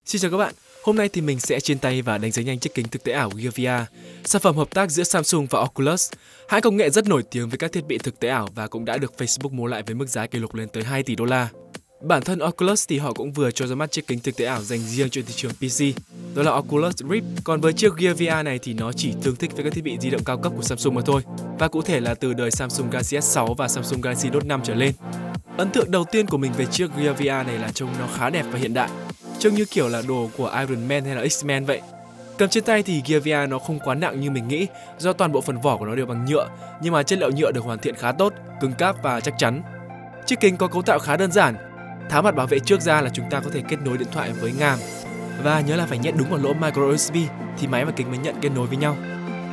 Xin chào các bạn, hôm nay thì mình sẽ trên tay và đánh giá nhanh chiếc kính thực tế ảo Gear VR, sản phẩm hợp tác giữa Samsung và Oculus, hãng công nghệ rất nổi tiếng với các thiết bị thực tế ảo và cũng đã được Facebook mua lại với mức giá kỷ lục lên tới 2 tỷ đô la. Bản thân Oculus thì họ cũng vừa cho ra mắt chiếc kính thực tế ảo dành riêng cho thị trường PC, đó là Oculus Rift. Còn với chiếc Gear VR này thì nó chỉ tương thích với các thiết bị di động cao cấp của Samsung mà thôi, và cụ thể là từ đời Samsung Galaxy S6 và Samsung Galaxy Note 5 trở lên. Ấn tượng đầu tiên của mình về chiếc Gear VR này là trông nó khá đẹp và hiện đại, trông như kiểu là đồ của Iron Man hay là X-Men vậy. Cầm trên tay thì Gear VR nó không quá nặng như mình nghĩ, do toàn bộ phần vỏ của nó đều bằng nhựa, nhưng mà chất liệu nhựa được hoàn thiện khá tốt, cứng cáp và chắc chắn. Chiếc kính có cấu tạo khá đơn giản, tháo mặt bảo vệ trước ra là chúng ta có thể kết nối điện thoại với ngàm, và nhớ là phải nhét đúng vào lỗ micro USB thì máy và kính mới nhận kết nối với nhau.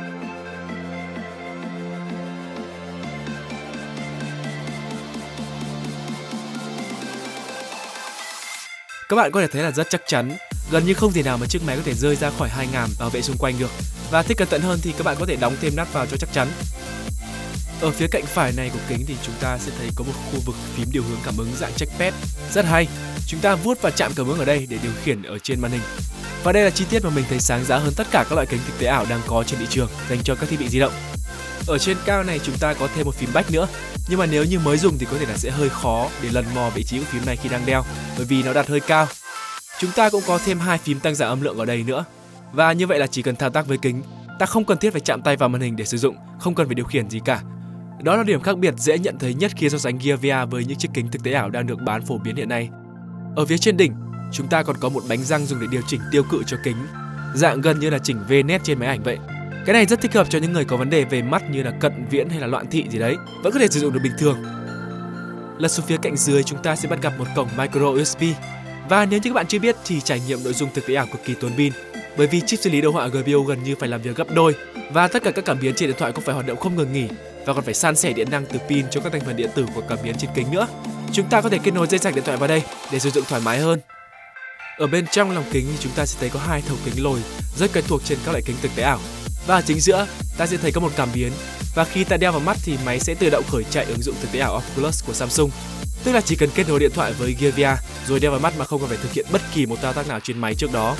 Các bạn có thể thấy là rất chắc chắn, gần như không thể nào mà chiếc máy có thể rơi ra khỏi hai ngàm bảo vệ xung quanh được. Và thích cẩn thận hơn thì các bạn có thể đóng thêm nắp vào cho chắc chắn. Ở phía cạnh phải này của kính thì chúng ta sẽ thấy có một khu vực phím điều hướng cảm ứng dạng trackpad rất hay. Chúng ta vuốt và chạm cảm ứng ở đây để điều khiển ở trên màn hình. Và đây là chi tiết mà mình thấy sáng giá hơn tất cả các loại kính thực tế ảo đang có trên thị trường dành cho các thiết bị di động. Ở trên cao này chúng ta có thêm một phím back nữa, nhưng mà nếu như mới dùng thì có thể là sẽ hơi khó để lần mò vị trí của phím này khi đang đeo, bởi vì nó đặt hơi cao. Chúng ta cũng có thêm hai phím tăng giảm âm lượng ở đây nữa. Và như vậy là chỉ cần thao tác với kính, ta không cần thiết phải chạm tay vào màn hình để sử dụng, không cần phải điều khiển gì cả. Đó là điểm khác biệt dễ nhận thấy nhất khi so sánh Gear VR với những chiếc kính thực tế ảo đang được bán phổ biến hiện nay. Ở phía trên đỉnh, chúng ta còn có một bánh răng dùng để điều chỉnh tiêu cự cho kính, dạng gần như là chỉnh V-net trên máy ảnh vậy. Cái này rất thích hợp cho những người có vấn đề về mắt như là cận viễn hay là loạn thị gì đấy, vẫn có thể sử dụng được bình thường. Lật xuống phía cạnh dưới chúng ta sẽ bắt gặp một cổng micro USB. Và nếu như các bạn chưa biết thì trải nghiệm nội dung thực tế ảo cực kỳ tốn pin, bởi vì chip xử lý đồ họa GPU gần như phải làm việc gấp đôi, và tất cả các cảm biến trên điện thoại cũng phải hoạt động không ngừng nghỉ, và còn phải san sẻ điện năng từ pin cho các thành phần điện tử của cảm biến trên kính nữa. Chúng ta có thể kết nối dây sạc điện thoại vào đây để sử dụng thoải mái hơn. Ở bên trong lòng kính thì chúng ta sẽ thấy có hai thấu kính lồi rất quen thuộc trên các loại kính thực tế ảo. Và ở chính giữa ta sẽ thấy có một cảm biến, và khi ta đeo vào mắt thì máy sẽ tự động khởi chạy ứng dụng thực tế ảo Oculus của Samsung. Tức là chỉ cần kết nối điện thoại với Gear VR rồi đeo vào mắt mà không cần phải thực hiện bất kỳ một thao tác nào trên máy trước đó.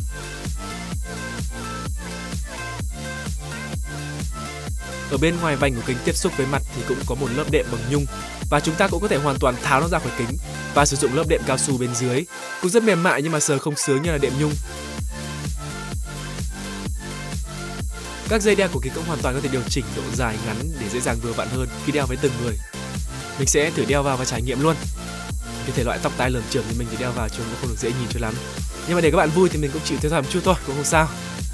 Ở bên ngoài vành của kính tiếp xúc với mặt thì cũng có một lớp đệm bằng nhung, và chúng ta cũng có thể hoàn toàn tháo nó ra khỏi kính và sử dụng lớp đệm cao su bên dưới, cũng rất mềm mại nhưng mà sờ không sướng như là đệm nhung. Các dây đeo của kính cũng hoàn toàn có thể điều chỉnh độ dài ngắn để dễ dàng vừa vặn hơn khi đeo với từng người. Mình sẽ thử đeo vào và trải nghiệm luôn. Cái thể loại tóc tai lởm chởm thì mình thì đeo vào trông nó không được dễ nhìn cho lắm, nhưng mà để các bạn vui thì mình cũng chịu theo thầm chút thôi, cũng không sao.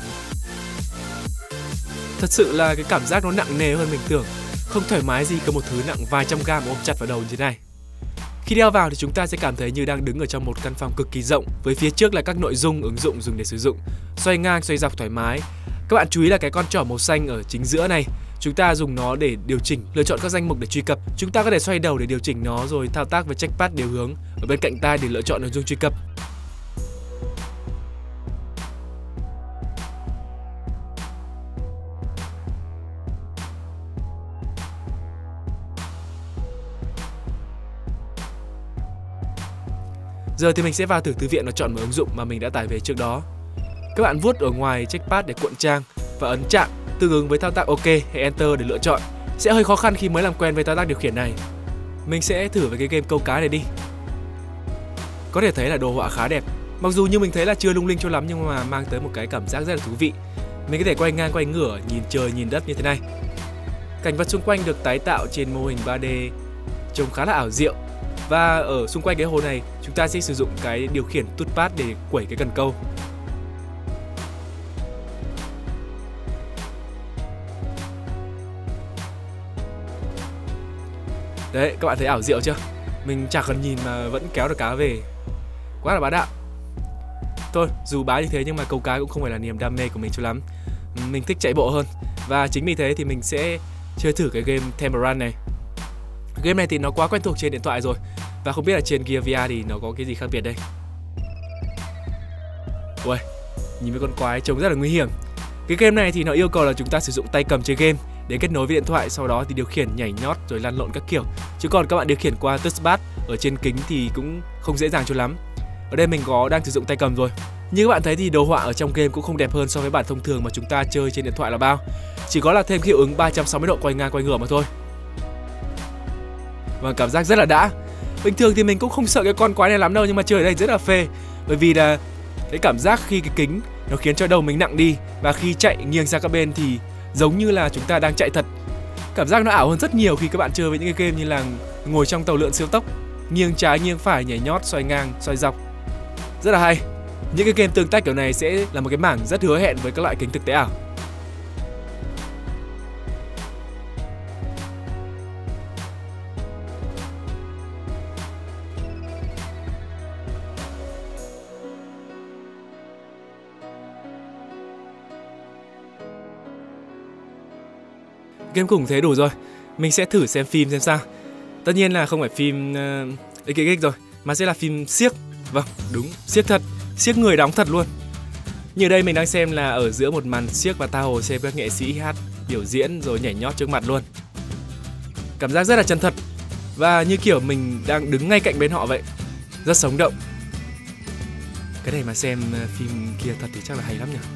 Thật sự là cái cảm giác nó nặng nề hơn mình tưởng, không thoải mái gì có một thứ nặng vài trăm gram ôm chặt vào đầu như thế này. Khi đeo vào thì chúng ta sẽ cảm thấy như đang đứng ở trong một căn phòng cực kỳ rộng, với phía trước là các nội dung ứng dụng dùng để sử dụng, xoay ngang xoay dọc thoải mái. Các bạn chú ý là cái con trỏ màu xanh ở chính giữa này, chúng ta dùng nó để điều chỉnh, lựa chọn các danh mục để truy cập. Chúng ta có thể xoay đầu để điều chỉnh nó, rồi thao tác với trackpad điều hướng ở bên cạnh tai để lựa chọn nội dung truy cập. Giờ thì mình sẽ vào thử thư viện và chọn một ứng dụng mà mình đã tải về trước đó. Các bạn vuốt ở ngoài trackpad để cuộn trang và ấn chạm tương ứng với thao tác OK hay Enter để lựa chọn. Sẽ hơi khó khăn khi mới làm quen với thao tác điều khiển này. Mình sẽ thử với cái game câu cá này đi. Có thể thấy là đồ họa khá đẹp, mặc dù như mình thấy là chưa lung linh cho lắm, nhưng mà mang tới một cái cảm giác rất là thú vị. Mình có thể quay ngang quay ngửa, nhìn trời nhìn đất như thế này. Cảnh vật xung quanh được tái tạo trên mô hình 3D trông khá là ảo diệu. Và ở xung quanh cái hồ này chúng ta sẽ sử dụng cái điều khiển touchpad để quẩy cái cần câu. Đấy, các bạn thấy ảo diệu chưa? Mình chả cần nhìn mà vẫn kéo được cá về. Quá là bá đạo. Thôi, dù bá như thế nhưng mà câu cá cũng không phải là niềm đam mê của mình cho lắm. Mình thích chạy bộ hơn. Và chính vì thế thì mình sẽ chơi thử cái game Temple Run này. Game này thì nó quá quen thuộc trên điện thoại rồi, và không biết là trên Gear VR thì nó có cái gì khác biệt đây. Ui, nhìn với con quái trông rất là nguy hiểm. Cái game này thì nó yêu cầu là chúng ta sử dụng tay cầm chơi game để kết nối với điện thoại, sau đó thì điều khiển nhảy nhót rồi lăn lộn các kiểu. Chứ còn các bạn điều khiển qua touchpad ở trên kính thì cũng không dễ dàng cho lắm. Ở đây mình đang sử dụng tay cầm rồi. Như các bạn thấy thì đồ họa ở trong game cũng không đẹp hơn so với bản thông thường mà chúng ta chơi trên điện thoại là bao. Chỉ có là thêm hiệu ứng 360 độ quay ngang quay ngửa mà thôi. Và cảm giác rất là đã. Bình thường thì mình cũng không sợ cái con quái này lắm đâu, nhưng mà chơi ở đây rất là phê. Bởi vì là cái cảm giác khi cái kính nó khiến cho đầu mình nặng đi, và khi chạy nghiêng sang các bên thì giống như là chúng ta đang chạy thật. Cảm giác nó ảo hơn rất nhiều khi các bạn chơi với những cái game như là ngồi trong tàu lượn siêu tốc, nghiêng trái nghiêng phải, nhảy nhót, xoay ngang, xoay dọc. Rất là hay. Những cái game tương tác kiểu này sẽ là một cái mảng rất hứa hẹn với các loại kính thực tế ảo. Game cũng thế đủ rồi. Mình sẽ thử xem phim xem sao. Tất nhiên là không phải phim ekx rồi, mà sẽ là phim xiếc. Vâng, đúng, xiếc thật, xiếc người đóng thật luôn. Như đây mình đang xem là ở giữa một màn xiếc và tha hồ xem các nghệ sĩ hát, biểu diễn rồi nhảy nhót trước mặt luôn. Cảm giác rất là chân thật, và như kiểu mình đang đứng ngay cạnh bên họ vậy. Rất sống động. Cái này mà xem phim kia thật thì chắc là hay lắm nhỉ.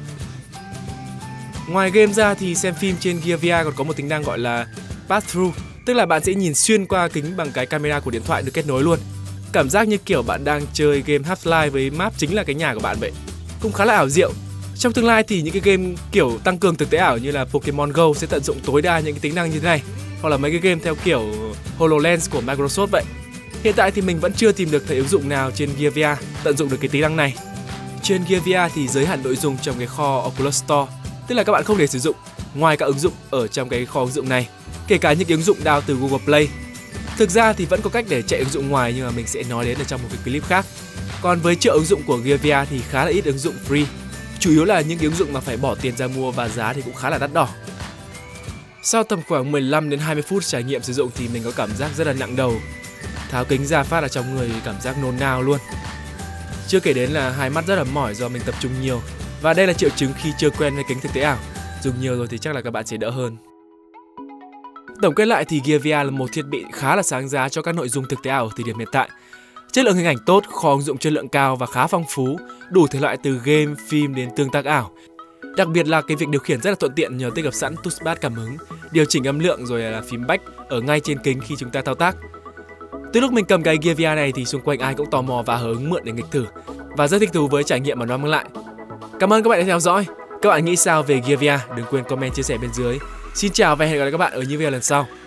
Ngoài game ra thì xem phim trên Gear VR còn có một tính năng gọi là Pass-Through, tức là bạn sẽ nhìn xuyên qua kính bằng cái camera của điện thoại được kết nối luôn. Cảm giác như kiểu bạn đang chơi game Half-Life với map chính là cái nhà của bạn vậy. Cũng khá là ảo diệu. Trong tương lai thì những cái game kiểu tăng cường thực tế ảo như là Pokemon Go sẽ tận dụng tối đa những cái tính năng như thế này, hoặc là mấy cái game theo kiểu HoloLens của Microsoft vậy. Hiện tại thì mình vẫn chưa tìm được thấy ứng dụng nào trên Gear VR tận dụng được cái tính năng này. Trên Gear VR thì giới hạn nội dung trong cái kho Oculus Store, tức là các bạn không thể sử dụng ngoài các ứng dụng ở trong cái kho ứng dụng này, kể cả những ứng dụng download từ Google Play. Thực ra thì vẫn có cách để chạy ứng dụng ngoài, nhưng mà mình sẽ nói đến ở trong một cái clip khác. Còn với chợ ứng dụng của Gear VR thì khá là ít ứng dụng free, chủ yếu là những ứng dụng mà phải bỏ tiền ra mua và giá thì cũng khá là đắt đỏ. Sau tầm khoảng 15 đến 20 phút trải nghiệm sử dụng thì mình có cảm giác rất là nặng đầu. Tháo kính ra phát là trong người cảm giác nôn nao luôn. Chưa kể đến là hai mắt rất là mỏi do mình tập trung nhiều. Và đây là triệu chứng khi chưa quen với kính thực tế ảo. Dùng nhiều rồi thì chắc là các bạn sẽ đỡ hơn. Tổng kết lại thì Gear VR là một thiết bị khá là sáng giá cho các nội dung thực tế ảo ở thời điểm hiện tại. Chất lượng hình ảnh tốt, kho ứng dụng chất lượng cao và khá phong phú, đủ thể loại từ game, phim đến tương tác ảo. Đặc biệt là cái việc điều khiển rất là thuận tiện nhờ tích hợp sẵn touchpad cảm ứng, điều chỉnh âm lượng rồi là phím back ở ngay trên kính khi chúng ta thao tác. Từ lúc mình cầm cái Gear VR này thì xung quanh ai cũng tò mò và hứng mượn để nghịch thử, và rất thích thú với trải nghiệm mà nó mang lại. Cảm ơn các bạn đã theo dõi. Các bạn nghĩ sao về Gear VR? Đừng quên comment chia sẻ bên dưới. Xin chào và hẹn gặp lại các bạn ở những video lần sau.